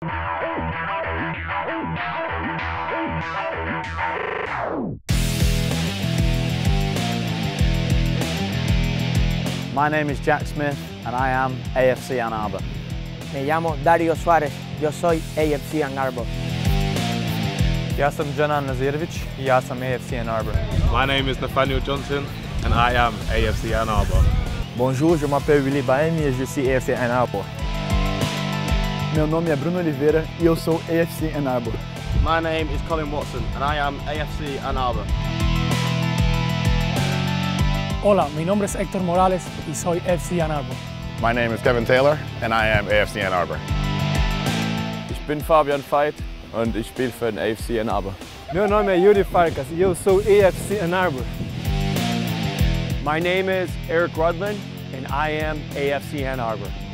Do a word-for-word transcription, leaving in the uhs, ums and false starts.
My name is Jack Smith and I am A F C Ann Arbor. Me llamo Dario Suárez, yo soy A F C Ann Arbor. Ja sam Janan Nazirovic I ja sam A F C Ann Arbor. My name is Nathaniel Johnson and I am A F C Ann Arbor. Bonjour, je m'appelle Willy Baem e je suis A F C Ann Arbor. Meu nome é Bruno Oliveira e eu sou A F C Ann Arbor. My name is Colin Watson and I am A F C Ann Arbor. Hola, mi nombre es Héctor Morales y soy A F C Ann Arbor. My name is Kevin Taylor and I am A F C Ann Arbor. Ich bin Fabian Veit und ich spiele für den A F C Ann Arbor. Meu nome é Yuri Farkas e eu sou A F C Ann Arbor. My name is Eric Rudland and I am A F C Ann Arbor.